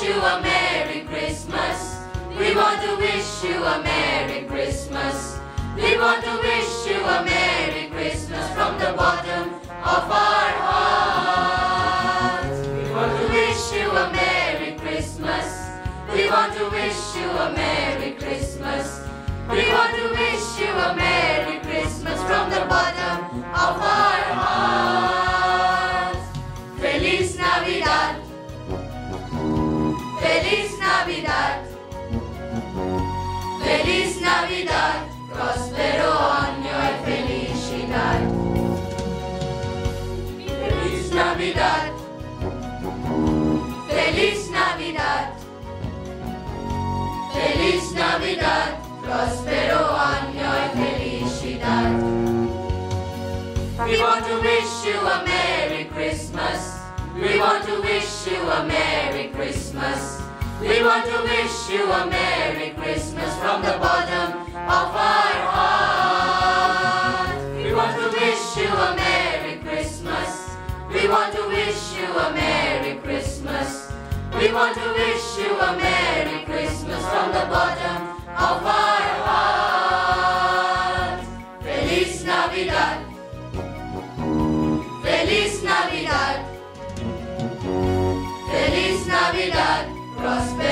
wish you a Merry Christmas. We want to wish you a Merry Christmas. We want to wish you a Merry Christmas from the bottom of our hearts. We want to wish you a Merry Christmas. We want to wish you a Merry Christmas. We want to wish you a Merry Christmas from the bottom of our hearts. Feliz Navidad. Feliz Navidad. Feliz Navidad. Prospero año y felicidad. Feliz Navidad. Feliz Navidad. Feliz Navidad. Prospero año y felicidad. We want to wish you a Merry Christmas. We want to wish you a Merry Christmas. We want to wish you a Merry Christmas from the bottom of our heart. We want to wish you a Merry Christmas. We want to wish you a Merry Christmas. We want to wish you a Merry Christmas from the bottom of our heart. Feliz Navidad. Feliz Navidad. Feliz Navidad. Prospero